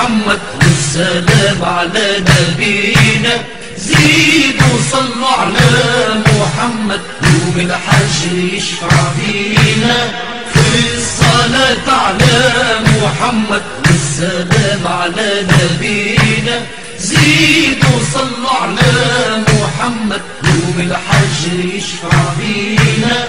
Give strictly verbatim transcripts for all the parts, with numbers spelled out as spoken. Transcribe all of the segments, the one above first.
محمد والسلام على نبينا. زيدوا صلوا على محمد يوم الحج يشفع فينا. في الصلاة على محمد والسلام على نبينا. زيدوا صلوا على محمد يوم الحج يشفع فينا.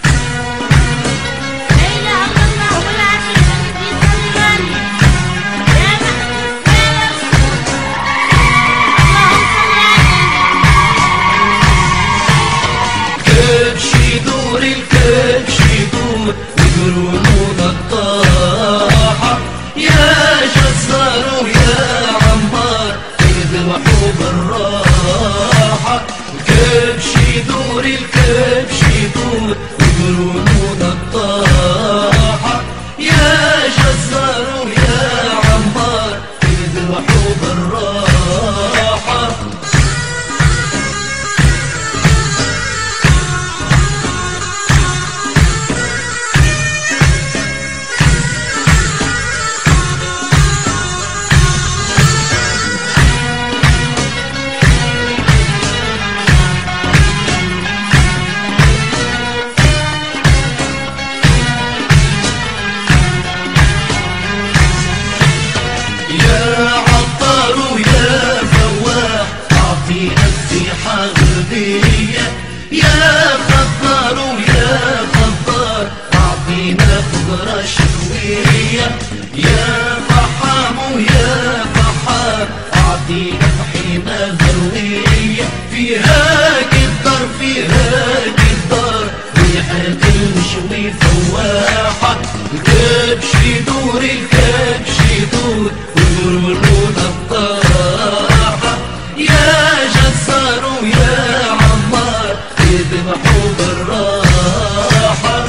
يا خضار ويا خضار أعطينا خضرة شهوية. يا فحام ويا فحام أعطينا طحينة ذروية. فيها قدر فيها قدر ريحة المشوي فواحة. الكبش يدور الكبش يدور ويقولون الطاحة. يا جزار ويا عمار يذبحوا بالراحة.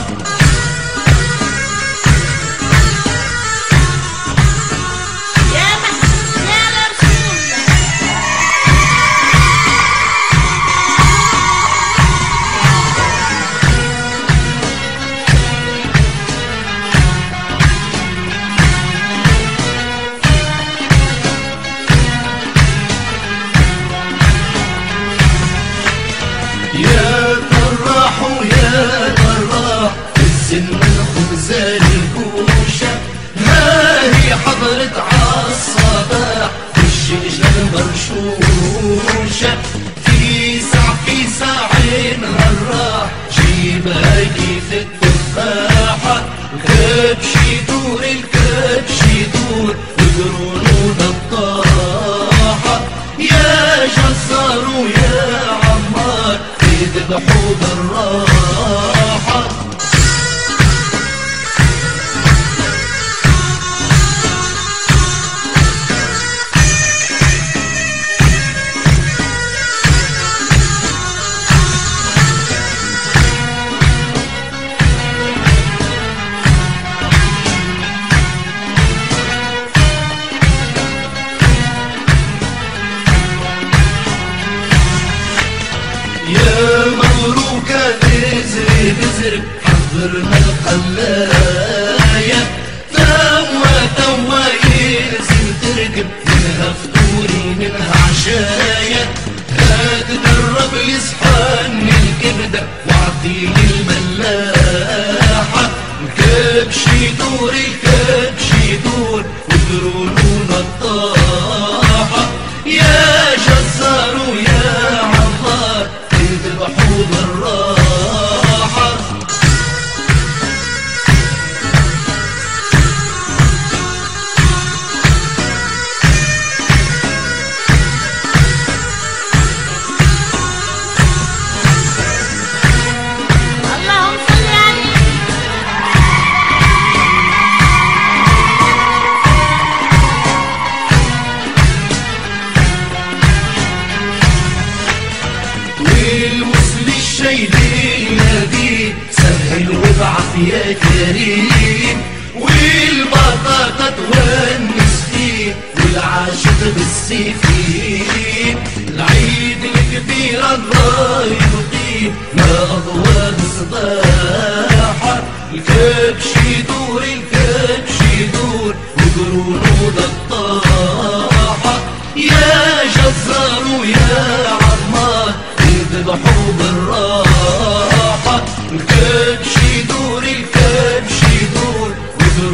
يا محمود يا رسول يا طراح ويا طراح السن الخبزة الكوشة. ما هي حضرت عالصباح الشجرة المرشوشة. في ساع في ساعين هالراح جيبها كيف التفاحة. الكبش يدور الكبش يدور ويقولون الطاحة. يا جزار ويا عمار يذبحوا بالراحة. يا مبروكة بزري بزري حضرنا القلاية. توا توا يلزم تركب منها فطوري منها عشاية. هات درب يصحاني الكبدة واعطيني الملاحة. الكبش يدور الكبش يدور ويقولون الطاحة. يا جزار ويا عمار يذبحوا بالراحة. اللهم صل عليه. والوصل الشيدي نادي سهل وابعث يا كريم. والبطاطا تونس فيه والعاشق بالسيفين. العيد الكبير الله يبقيه ما أضوى بصباحة. الكبش يدور الكبش يدور ويقولون الطاحة.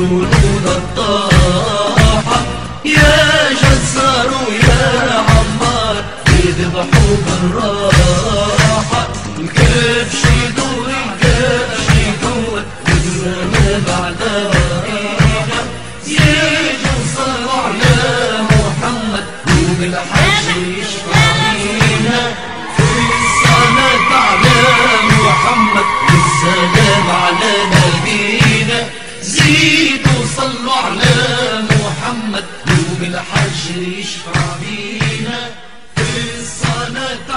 واذكروا نور الطاحة يا جزار ويا عمار يذبحوا بالراحة. الكبش يدور الكبش يدور والزمان بعدها زيدوا صلوا على محمد وبالحج يشفع فينا في الصلاة على محمد والسلام على نبينا. زيدوا صلوا على محمد وبالحج يشفع فينا في الصلاة